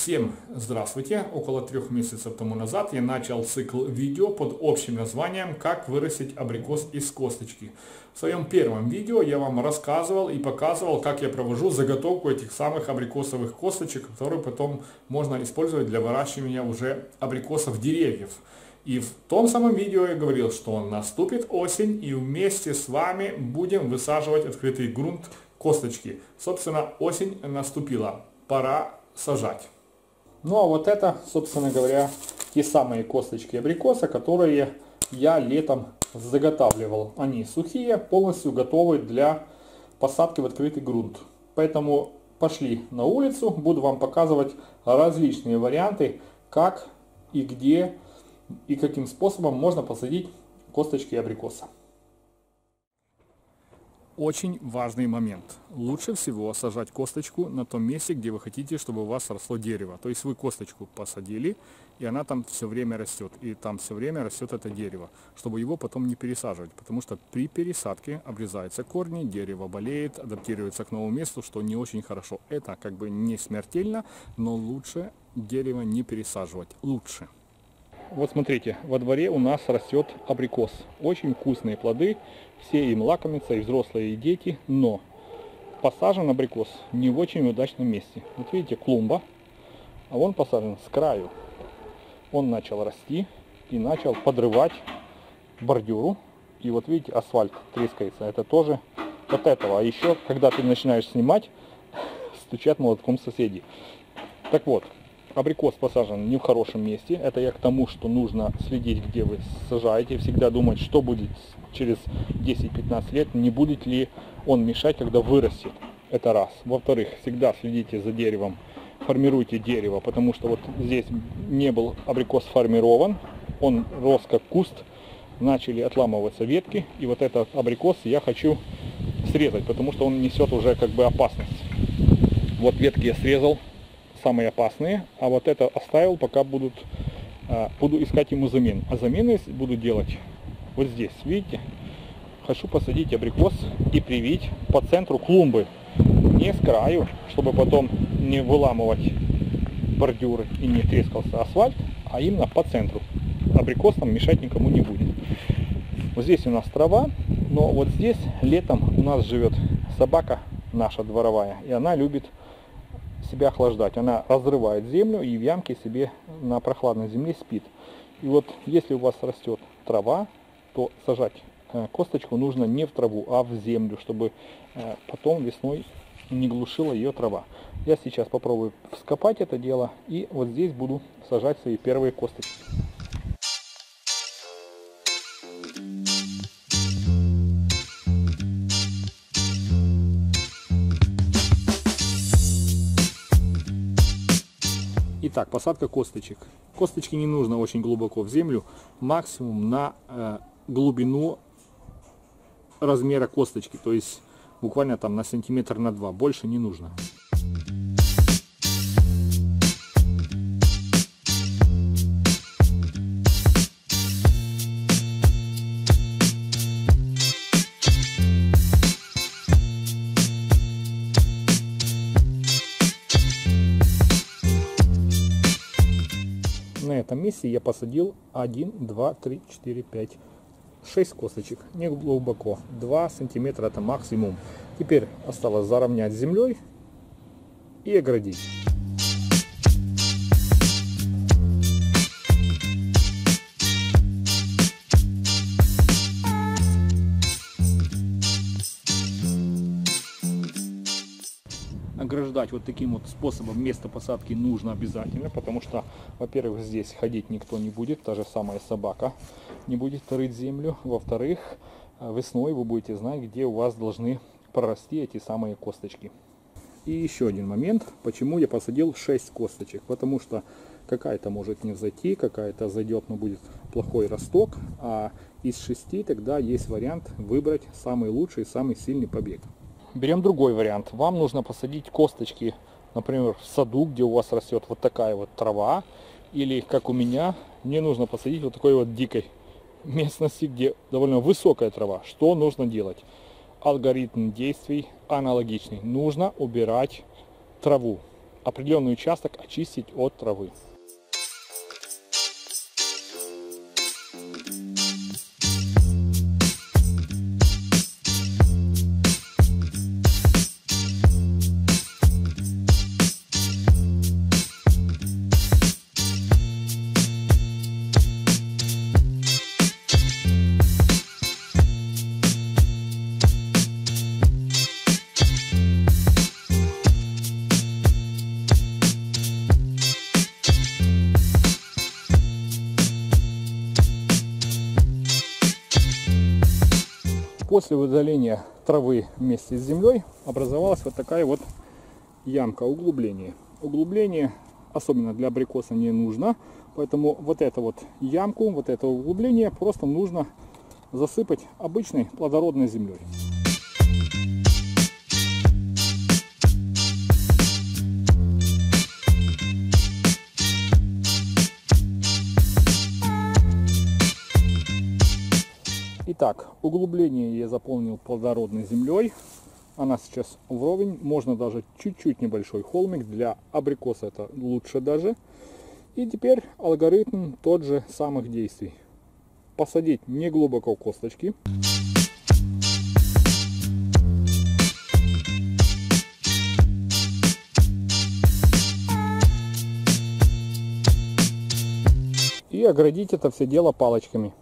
Всем здравствуйте! Около 3 месяцев тому назад я начал цикл видео под общим названием «Как вырастить абрикос из косточки». В своем первом видео я вам рассказывал и показывал, как я провожу заготовку этих самых абрикосовых косточек, которые потом можно использовать для выращивания уже абрикосов деревьев. И в том самом видео я говорил, что наступит осень и вместе с вами будем высаживать открытый грунт косточки. Собственно, осень наступила, пора сажать. Ну а вот это, собственно говоря, те самые косточки абрикоса, которые я летом заготавливал. Они сухие, полностью готовы для посадки в открытый грунт. Поэтому пошли на улицу, буду вам показывать различные варианты, как и где и каким способом можно посадить косточки абрикоса. Очень важный момент. Лучше всего сажать косточку на том месте, где вы хотите, чтобы у вас росло дерево. То есть вы косточку посадили, и она там все время растет. И там все время растет это дерево, чтобы его потом не пересаживать. Потому что при пересадке обрезаются корни, дерево болеет, адаптируется к новому месту, что не очень хорошо. Это как бы не смертельно, но лучше дерево не пересаживать. Лучше. Вот смотрите, во дворе у нас растет абрикос. Очень вкусные плоды, все им лакомятся, и взрослые, и дети. Но посажен абрикос не в очень удачном месте. Вот видите, клумба, а он посажен с краю. Он начал расти и начал подрывать бордюру. И вот видите, асфальт трескается. Это тоже от этого. А еще, когда ты начинаешь снимать, стучат молотком соседи. Так вот. Абрикос посажен не в хорошем месте. Это я к тому, что нужно следить, где вы сажаете. Всегда думать, что будет через 10-15 лет. Не будет ли он мешать, когда вырастет. Это раз. Во-вторых, всегда следите за деревом. Формируйте дерево, потому что вот здесь не был абрикос сформирован. Он рос как куст. Начали отламываться ветки. И вот этот абрикос я хочу срезать, потому что он несет уже как бы опасность. Вот ветки я срезал. Самые опасные, а вот это оставил, пока буду искать ему замену. А замену буду делать вот здесь, видите? Хочу посадить абрикос и привить по центру клумбы, не с краю, чтобы потом не выламывать бордюры и не трескался асфальт, а именно по центру. Абрикос там мешать никому не будет. Вот здесь у нас трава, но вот здесь летом у нас живет собака наша дворовая, и она любит себя охлаждать. Она разрывает землю и в ямке себе на прохладной земле спит. И вот если у вас растет трава, то сажать косточку нужно не в траву, а в землю, чтобы потом весной не глушила ее трава. Я сейчас попробую вскопать это дело и вот здесь буду сажать свои первые косточки. Итак, посадка косточек. Косточки не нужно очень глубоко в землю, максимум на глубину размера косточки, то есть буквально там на сантиметр на 2, больше не нужно. На этом месте я посадил 1, 2, 3, 4, 5, 6 косточек, не глубоко, 2 сантиметра это максимум. Теперь осталось заровнять с землей и оградить. Ограждать вот таким вот способом место посадки нужно обязательно, потому что, во-первых, здесь ходить никто не будет, та же самая собака не будет рыть землю. Во-вторых, весной вы будете знать, где у вас должны прорасти эти самые косточки. И еще один момент, почему я посадил 6 косточек, потому что какая-то может не взойти, какая-то зайдет, но будет плохой росток, а из 6 тогда есть вариант выбрать самый лучший, самый сильный побег. Берем другой вариант. Вам нужно посадить косточки, например, в саду, где у вас растет вот такая вот трава. Или, как у меня, мне нужно посадить вот такой вот дикой местности, где довольно высокая трава. Что нужно делать? Алгоритм действий аналогичный. Нужно убирать траву. определенный участок очистить от травы. После удаления травы вместе с землей образовалась вот такая вот ямка, углубление. Углубление, особенно для абрикоса, не нужно, поэтому вот эту вот ямку, вот это углубление просто нужно засыпать обычной плодородной землей. Итак, углубление я заполнил плодородной землей. Она сейчас вровень. Можно даже чуть-чуть небольшой холмик. Для абрикоса это лучше даже. И теперь алгоритм тот же самых действий. Посадить не глубоко косточки. И оградить это все дело палочками.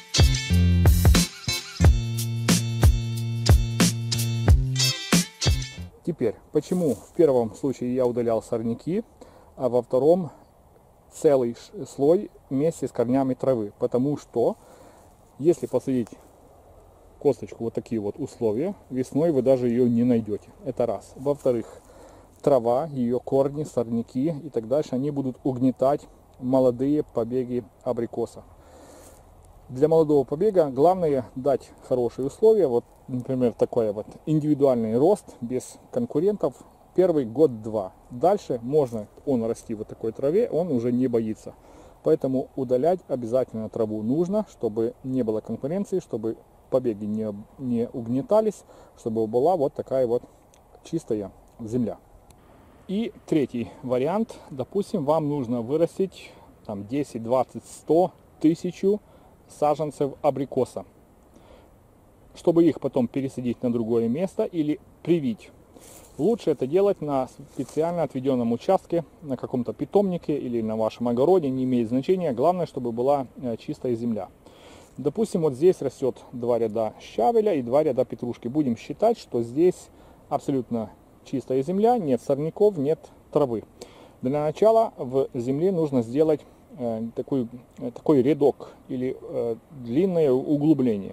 Теперь, почему в первом случае я удалял сорняки, а во втором целый слой вместе с корнями травы? Потому что, если посадить косточку вот такие вот условия, весной вы даже ее не найдете. Это раз. Во-вторых, трава, ее корни, сорняки и так дальше, они будут угнетать молодые побеги абрикоса. Для молодого побега главное дать хорошие условия. Вот, например, такой вот индивидуальный рост без конкурентов. Первый год-два. Дальше можно он расти в такой траве, он уже не боится. Поэтому удалять обязательно траву нужно, чтобы не было конкуренции, чтобы побеги не угнетались, чтобы была вот такая вот чистая земля. И третий вариант. Допустим, вам нужно вырастить там 10, 20, 100, 1000 саженцев абрикоса, чтобы их потом пересадить на другое место или привить. Лучше это делать на специально отведенном участке, на каком-то питомнике или на вашем огороде, не имеет значения. Главное, чтобы была чистая земля. Допустим, вот здесь растет 2 ряда щавеля и 2 ряда петрушки. Будем считать, что здесь абсолютно чистая земля, нет сорняков, нет травы. Для начала в земле нужно сделать такой рядок или длинное углубление.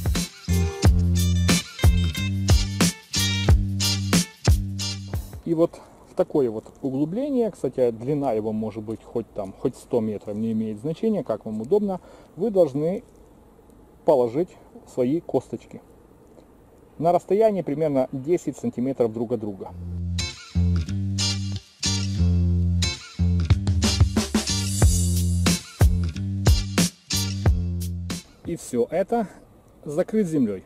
И вот в такое вот углубление, кстати, длина его может быть хоть 100 метров, не имеет значения, как вам удобно, вы должны положить свои косточки на расстоянии примерно 10 сантиметров друг от друга. И все это закрыть землей.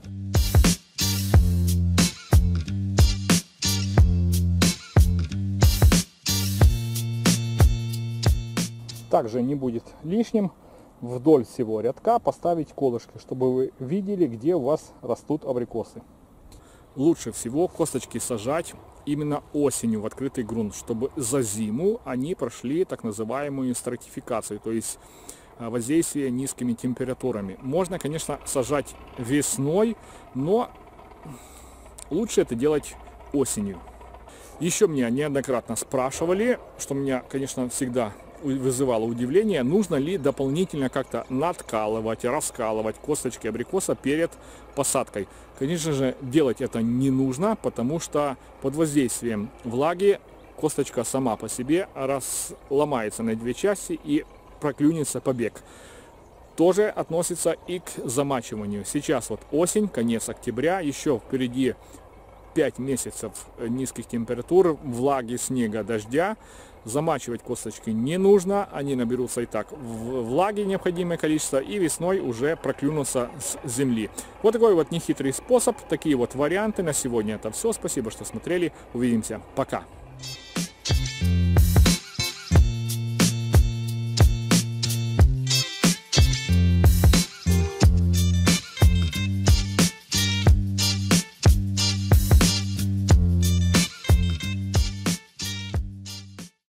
Также не будет лишним вдоль всего рядка поставить колышки, чтобы вы видели, где у вас растут абрикосы. Лучше всего косточки сажать именно осенью в открытый грунт, чтобы за зиму они прошли так называемую стратификацию, то есть воздействие низкими температурами. Можно, конечно, сажать весной, но лучше это делать осенью. Еще меня неоднократно спрашивали, что меня, конечно, всегда вызывало удивление, нужно ли дополнительно как-то надкалывать, раскалывать косточки абрикоса перед посадкой. Конечно же, делать это не нужно, потому что под воздействием влаги косточка сама по себе ломается на 2 части и проклюнется побег. Тоже относится и к замачиванию. Сейчас вот осень, конец октября, еще впереди 5 месяцев низких температур, влаги, снега, дождя. Замачивать косточки не нужно, они наберутся и так влаги необходимое количество и весной уже проклюнутся с земли. Вот такой вот нехитрый способ, такие вот варианты. На сегодня это все. Спасибо, что смотрели. Увидимся. Пока.